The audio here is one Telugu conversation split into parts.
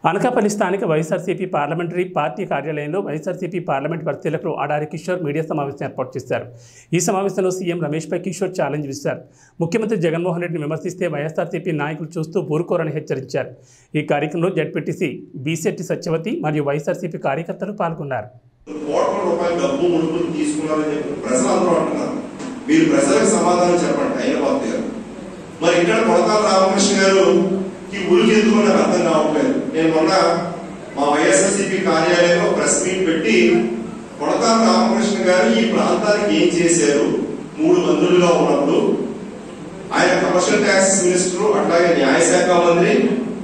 అనకాపల్లి స్థానిక వైఎస్ఆర్సీపీ పార్లమెంటరీ పార్టీ కార్యాలయంలో వైఎస్ఆర్సీపీ పార్లమెంట్ పరిశీలకులు ఆడారి కిషోర్ మీడియా సమావేశం ఏర్పాటు చేశారు. ఈ సమావేశంలో సీఎం రమేష్పై కిషోర్ ఛాలెంజ్ విసిరారు. ముఖ్యమంత్రి జగన్మోహన్ రెడ్డిని విమర్శిస్తే వైఎస్ఆర్సీపీ నాయకులు చూస్తూ ఊరుకోరని హెచ్చరించారు. ఈ కార్యక్రమంలో జడ్పీటీసీ బీసెట్టి సత్యవతి మరియు వైఎస్ఆర్సీపీ కార్యకర్తలు పాల్గొన్నారు. ఊరికి ఎందుకు నాకు అర్థం కావట్లేదు. నేను మొన్న మా వైఎస్ఆర్సీపీ కార్యాలయంలో ప్రెస్ మీట్ పెట్టి కొడతాల రామకృష్ణ గారు ఈ ప్రాంతానికి ఏం చేశారు, 3 మంత్రులుగా ఉన్నప్పుడు ఆయన కమర్షియల్ ట్యాక్స్ మినిస్టర్ అట్లాగే న్యాయశాఖ మంత్రి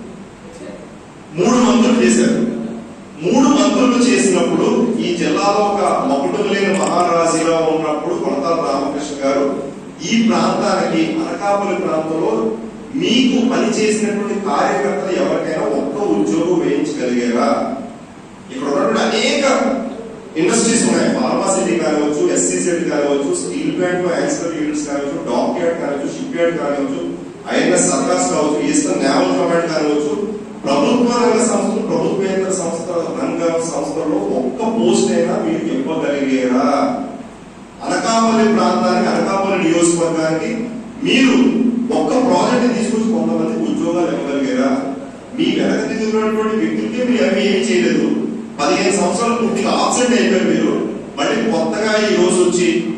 3 మంత్రులు చేశారు. 3 మంత్రులు చేసినప్పుడు ఈ జిల్లాలో ఒక మకుటం లేని మహారాజుగా ఉన్నప్పుడు కొడతాల రామకృష్ణ గారు ఈ ప్రాంతానికి అనకాపల్లి ప్రాంతంలో మీకు పని చేసినటువంటి కార్యకర్తలు ఎవరికైనా ఒక్క ఉద్యోగం వేయించగలిగారా? ఇక్కడ ఉన్నటువంటి అనేక ఇండస్ట్రీస్ ఉన్నాయి. ఫార్మాసిటీ కానివచ్చు, ఎస్సీజెడ్ కానివచ్చు, స్టీల్ ప్లాంట్ యాక్సిడెంట్ యూనిట్స్ కానివచ్చు, డాక్ యార్డ్ కానివచ్చు, షిప్ యార్డ్ కానివచ్చు, ఐఎన్ఎస్ సర్కాస్ కావచ్చు, ఈస్టర్న్ నేవల్ కమాండ్ కానివచ్చు, ప్రభుత్వ రంగ సంస్థలు, ప్రభుత్వేతర రంగ సంస్థల్లో ఒక్క పోస్ట్ అయినా మీరు ఇవ్వగలిగారా? అనకాపల్లి ప్రాంతానికి, అనకాపల్లి నియోజకవర్గానికి మీరు ఒక్క ప్రాజెక్ట్ తీసుకొచ్చి కొంతమంది ఉద్యోగాలు ఇవ్వగలిగారా? మీ వెనక దిగుతున్నటువంటి వ్యక్తులకి మీరు అవి ఏమి చేయలేదు. 15 సంవత్సరాలు పూర్తిగా ఆబ్సెంట్ అయిపోయారు. మీరు మళ్ళీ కొత్తగా ఈ రోజు వచ్చి